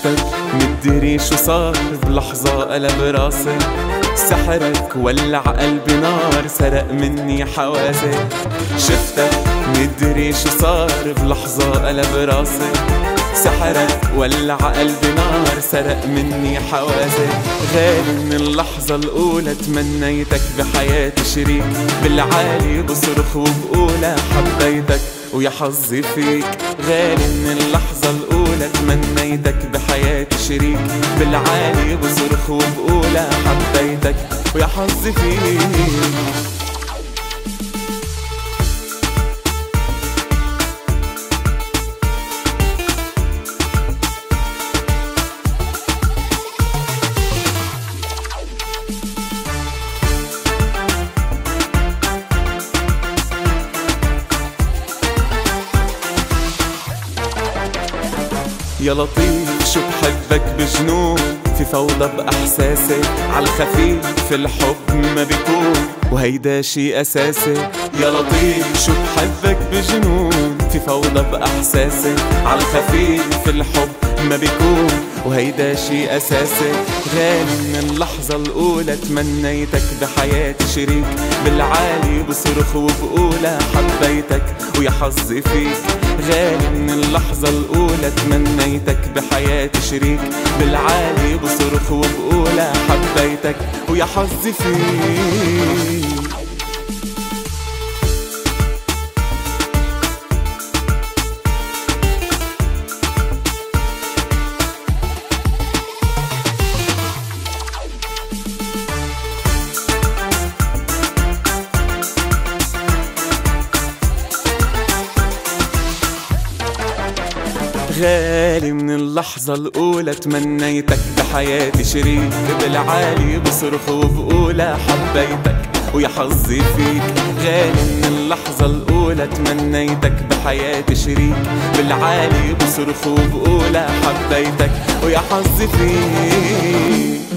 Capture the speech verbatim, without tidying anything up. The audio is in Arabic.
شفتك مدري شو صار بلحظة قلب راسي، سحرك ولع قلبي نار سرق مني حواسي. شفتك مدري شو صار بلحظة قلب راسي، سحرك ولع قلبي نار سرق مني حواسي. غالي من اللحظة الأولى تمنيتك بحياتي شريك، بالعالي بصرخ وبقولها حبيتك ويا حظي فيك. غالي من اللحظة الأولى تمنيتك بحياتي شريك، بالعالي بصرخ وبقولها حبيتك ويا حظي فيك. يا لطيف شو بحبك بجنون، في فوضى بأحساسي عالخفيف في الحب ما بيكون وهيدا شي أساسي. يا لطيف شو بحبك بجنون، في فوضى بأحساسي عالخفيف في الحب ما بيكون وهيدا شي أساسي. غالي من اللحظة الأولى تمنيتك بحياتي شريك، بالعالي بصرخ وبقولها حبيتك ويا حظي فيك. غالي من اللحظة الأولى تمنيتك بحياتي شريك، بالعالي بصرخ وبقولها حبيتك ويا حظي فيك. غالي من اللحظة الأولى تمنيتك بحياتي شريك، بالعالي بصرخ وبقولها حبيتك ويا حظي فيك. غالي من اللحظة الأولى تمنيتك بحياتي شريك، بالعالي بصرخ وبقولها حبيتك ويا حظي فيك.